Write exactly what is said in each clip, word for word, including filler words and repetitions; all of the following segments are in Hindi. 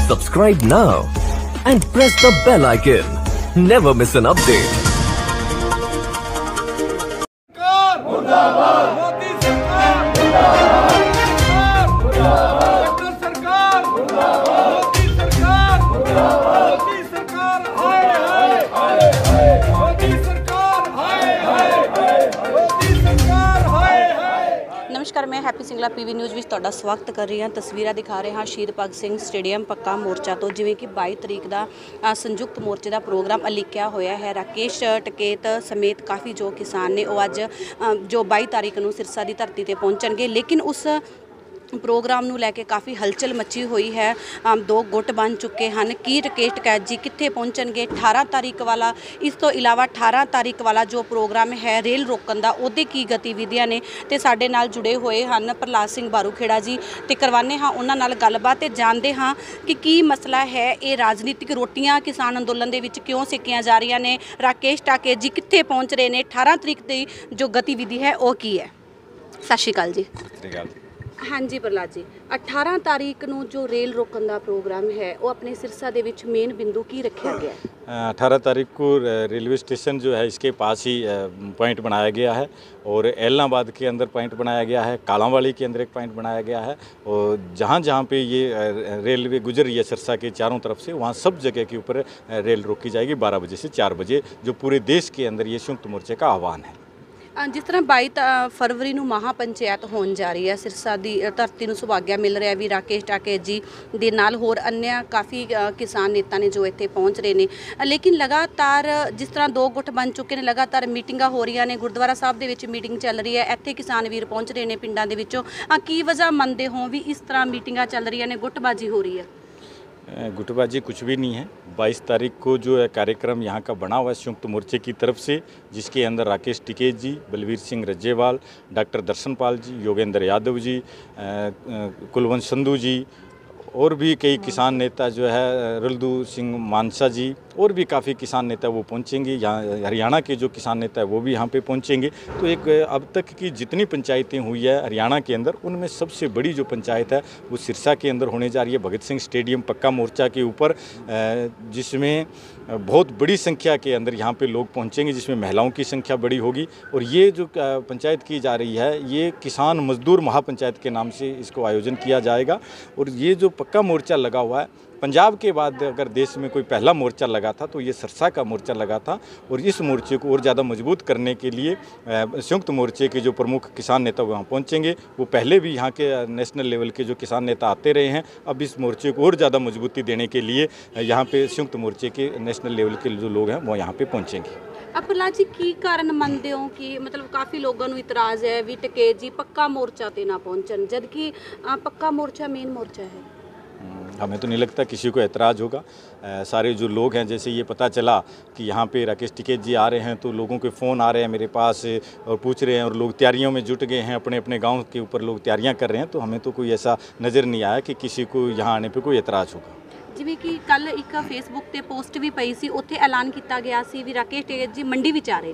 Subscribe now and press the bell icon. Never miss an update. Modi सरकार डॉक्टर सरकार मोदी सरकार मोदी सरकार हाय हाय मोदी सरकार हाय हाय मोदी सरकार हाय हाय। नमस्कार, मैं हैप्पी सिंगला पीवी न्यूज़ ਵਿੱਚ ਤੁਹਾਡਾ ਸਵਾਗਤ ਕਰ ਰਹੀ ਹਾਂ। ਤਸਵੀਰਾਂ ਦਿਖਾ ਰਹੇ ਹਾਂ ਸ਼ਹੀਦ ਭਗਤ ਸਿੰਘ ਸਟੇਡੀਅਮ ਪੱਕਾ ਮੋਰਚਾ ਤੋਂ, ਜਿਵੇਂ ਕਿ ਬਾਈ ਤਰੀਕ ਦਾ ਸੰਯੁਕਤ ਮੋਰਚੇ ਦਾ ਪ੍ਰੋਗਰਾਮ ਅਲੀਕਿਆ ਹੋਇਆ ਹੈ। ਰਾਕੇਸ਼ ਟਕੇਤ ਸਮੇਤ ਕਾਫੀ ਜੋ ਕਿਸਾਨ ਨੇ ਉਹ ਅੱਜ ਜੋ ਬਾਈ ਤਾਰੀਖ ਨੂੰ ਸਿਰਸਾ ਦੀ ਧਰਤੀ ਤੇ ਪਹੁੰਚਣਗੇ, ਲੇਕਿਨ ਉਸ ਪ੍ਰੋਗਰਾਮ ਨੂੰ ਲੈ ਕੇ ਕਾਫੀ ਹਲਚਲ ਮੱਚੀ ਹੋਈ ਹੈ। ਦੋ ਗੁੱਟ ਬਣ ਚੁੱਕੇ ਹਨ ਕਿ ਰਾਕੇਸ਼ ਟਕੈਤ ਜੀ ਕਿੱਥੇ ਪਹੁੰਚਣਗੇ। ਅਠਾਰਾਂ ਤਾਰੀਖ ਵਾਲਾ, ਇਸ ਤੋਂ ਇਲਾਵਾ ਅਠਾਰਾਂ ਤਾਰੀਖ ਵਾਲਾ ਜੋ ਪ੍ਰੋਗਰਾਮ ਹੈ ਰੇਲ ਰੋਕਣ ਦਾ, ਉਹਦੇ ਕੀ ਗਤੀਵਿਧੀਆਂ ਨੇ, ਤੇ ਸਾਡੇ ਨਾਲ ਜੁੜੇ ਹੋਏ ਹਨ ਪ੍ਰਲਾਦ ਸਿੰਘ ਬਾਰੂਖੇੜਾ ਜੀ, ਤੇ ਕਰਵਾਉਂਦੇ ਹਾਂ ਉਹਨਾਂ ਨਾਲ ਗੱਲਬਾਤ ਤੇ ਜਾਣਦੇ ਹਾਂ ਕਿ ਕੀ ਮਸਲਾ ਹੈ। ਇਹ ਰਾਜਨੀਤਿਕ ਰੋਟੀਆਂ ਕਿਸਾਨ ਅੰਦੋਲਨ ਦੇ ਵਿੱਚ ਕਿਉਂ ਸੇਕੀਆਂ ਜਾ ਰਹੀਆਂ ਨੇ, ਰਾਕੇਸ਼ ਟਕੇਤ ਜੀ ਕਿੱਥੇ ਪਹੁੰਚ ਰਹੇ ਨੇ, ਅਠਾਰਾਂ ਤਰੀਕ ਦੀ ਜੋ ਗਤੀਵਿਧੀ ਹੈ ਉਹ ਕੀ ਹੈ। ਸਤਿ ਸ਼੍ਰੀ ਅਕਾਲ ਜੀ। हाँ जी प्रहलाद जी, अठारह तारीख ਨੂੰ जो रेल रोकन का प्रोग्राम है वो अपने सिरसा ਦੇ ਵਿੱਚ मेन बिंदु की रखा गया है। अठारह तारीख को रेलवे स्टेशन जो है इसके पास ही पॉइंट बनाया गया है, और एलनाबाद के अंदर पॉइंट बनाया गया है, कालांवाली के अंदर एक पॉइंट बनाया गया है, और जहाँ जहाँ पे ये रेलवे गुजर रही है सिरसा के चारों तरफ से, वहाँ सब जगह के ऊपर रेल रोकी जाएगी बारह बजे से चार बजे, जो पूरे देश के अंदर ये संयुक्त मोर्चे का आह्वान है। जिस तरह बाई फरवरी ਨੂੰ महापंचायत ਹੋਣ ਜਾ ਰਹੀ ਹੈ, ਸਿਰਸਾ ਦੀ ਧਰਤੀ ਨੂੰ ਸੁਭਾਗਿਆ ਮਿਲ ਰਿਹਾ ਵੀ ਰਾਕੇਸ਼ ਟਕੇਤ ਜੀ ਦੇ ਨਾਲ ਹੋਰ अन्य ਕਾਫੀ ਕਿਸਾਨ ਨੇਤਾ ਨੇ ਜੋ ਇੱਥੇ ਪਹੁੰਚ ਰਹੇ ਨੇ, ਲੇਕਿਨ ਲਗਾਤਾਰ ਜਿਸ ਤਰ੍ਹਾਂ ਦੋ ਗੁੱਟ ਬਣ ਚੁੱਕੇ ਨੇ, ਲਗਾਤਾਰ ਮੀਟਿੰਗਾਂ ਹੋ ਰਹੀਆਂ ਨੇ, ਗੁਰਦੁਆਰਾ ਸਾਹਿਬ ਦੇ ਵਿੱਚ ਮੀਟਿੰਗ ਚੱਲ ਰਹੀ ਹੈ, ਇੱਥੇ ਕਿਸਾਨ ਵੀਰ ਪਹੁੰਚ ਰਹੇ ਨੇ ਪਿੰਡਾਂ ਦੇ ਵਿੱਚੋਂ। ਕੀ ਵਜ੍ਹਾ ਮੰਨਦੇ ਹੋ ਵੀ ਇਸ ਤਰ੍ਹਾਂ ਮੀਟਿੰਗਾਂ ਚੱਲ ਰਹੀਆਂ ਨੇ, ਗੁੱਟਬਾਜੀ ਹੋ ਰਹੀ है? गुटबाजी कुछ भी नहीं है। बाईस तारीख को जो है कार्यक्रम यहाँ का बना हुआ है संयुक्त मोर्चे की तरफ से, जिसके अंदर राकेश टिकैत जी, बलवीर सिंह रज्जेवाल, डॉक्टर दर्शनपाल जी, योगेंद्र यादव जी, कुलवंत संधू जी, और भी कई किसान नेता जो है रलदू सिंह मानसा जी, और भी काफ़ी किसान नेता वो पहुँचेंगे। यहाँ हरियाणा के जो किसान नेता है वो भी यहाँ पे पहुँचेंगे। तो एक अब तक की जितनी पंचायतें हुई है हरियाणा के अंदर, उनमें सबसे बड़ी जो पंचायत है वो सिरसा के अंदर होने जा रही है, भगत सिंह स्टेडियम पक्का मोर्चा के ऊपर, जिसमें बहुत बड़ी संख्या के अंदर यहाँ पे लोग पहुँचेंगे, जिसमें महिलाओं की संख्या बड़ी होगी। और ये जो पंचायत की जा रही है ये किसान मजदूर महापंचायत के नाम से इसको आयोजन किया जाएगा। और ये जो पक्का मोर्चा लगा हुआ है, पंजाब के बाद अगर देश में कोई पहला मोर्चा लगा था तो ये सिरसा का मोर्चा लगा था। और इस मोर्चे को और ज़्यादा मजबूत करने के लिए संयुक्त मोर्चे के जो प्रमुख किसान नेता वहाँ पहुँचेंगे। वो पहले भी यहाँ के नेशनल लेवल के जो किसान नेता आते रहे हैं, अब इस मोर्चे को और ज़्यादा मजबूती देने के लिए यहाँ पे संयुक्त मोर्चे के नेशनल लेवल के जो लोग हैं वो यहाँ पे पहुँचेंगे। प्रहलाद जी की कारण मानते हो कि मतलब काफ़ी लोगों को इतराज़ है भी टकैत जी पक्का मोर्चा ते ना पहुँचन, जबकि पक्का मोर्चा मेन मोर्चा है? हमें तो नहीं लगता किसी को एतराज़ होगा। आ, सारे जो लोग हैं, जैसे ये पता चला कि यहाँ पे राकेश टिकैत जी आ रहे हैं तो लोगों के फ़ोन आ रहे हैं मेरे पास और पूछ रहे हैं, और लोग तैयारियों में जुट गए हैं, अपने अपने गांव के ऊपर लोग तैयारियां कर रहे हैं। तो हमें तो कोई ऐसा नज़र नहीं आया कि किसी को यहाँ आने पे कोई एतराज़ होगा। जिवें कि कल एक फेसबुक ते पोस्ट भी पई सी, उत्थे ऐलान किया गया सी भी राकेश टिकैत जी मंडी विच आ रहे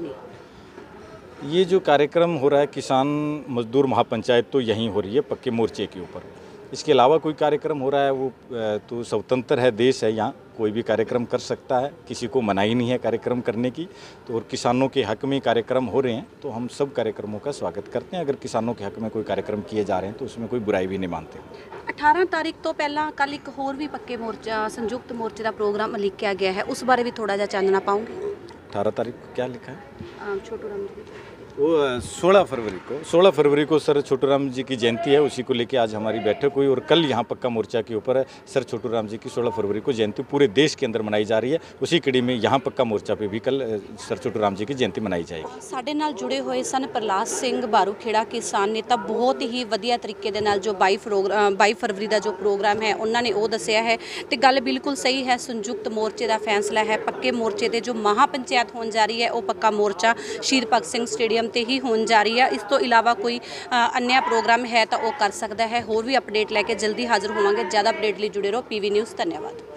ने। ये जो कार्यक्रम हो रहा है किसान मजदूर महापंचायत तो यहीं हो रही है पक्के मोर्चे के ऊपर, इसके अलावा कोई कार्यक्रम हो रहा है वो तो स्वतंत्र है देश है, यहाँ कोई भी कार्यक्रम कर सकता है, किसी को मनाही नहीं है कार्यक्रम करने की। तो और किसानों के हक़ में कार्यक्रम हो रहे हैं तो हम सब कार्यक्रमों का स्वागत करते हैं। अगर किसानों के हक़ में कोई कार्यक्रम किए जा रहे हैं तो उसमें कोई बुराई भी नहीं मानते। अठारह तारीख तो पहला कल एक होर भी पक्के मोर्चा संयुक्त मोर्चे का प्रोग्राम लिखा गया है, उस बारे भी थोड़ा जा चानना पाऊंगे? अठारह तारीख को क्या लिखा है? छोटू राम जी वो सोलह फरवरी को सोलह फरवरी को सर छोटू राम जी की जयंती है, उसी को लेके आज हमारी बैठक हुई। और कल यहाँ पक्का मोर्चा के ऊपर सर छोटू राम जी की सोलह फरवरी को जयंती पूरे देश के अंदर मनाई जा रही है। उसी कड़ी में यहाँ पक्का मोर्चा पे भी कल सर छोटू राम जी की जयंती मनाई जाएगी। साडे नाल जुड़े हुए सन प्रहलाद सिंह बारूखेड़ा, किसान नेता, बहुत ही वधिया तरीके दे नाल जो बाई प्रोग्राम बाई फरवरी का जो प्रोग्राम है उन्होंने वो दसिया है। तो गल बिल्कुल सही है, संयुक्त मोर्चे का फैसला है। पक्के मोर्चे ते जो महापंचायत होने जा रही है वो पक्का मोर्चा शहीद भगत सिंह स्टेडियम ते ही होने जा रही है। इस तो इलावा कोई अन्य प्रोग्राम है तो वो कर सकता है। होर भी अपडेट लैके जल्दी हाजिर होवांगे। ज़्यादा अपडेट लिए जुड़े रहो पीवी न्यूज़। धन्यवाद।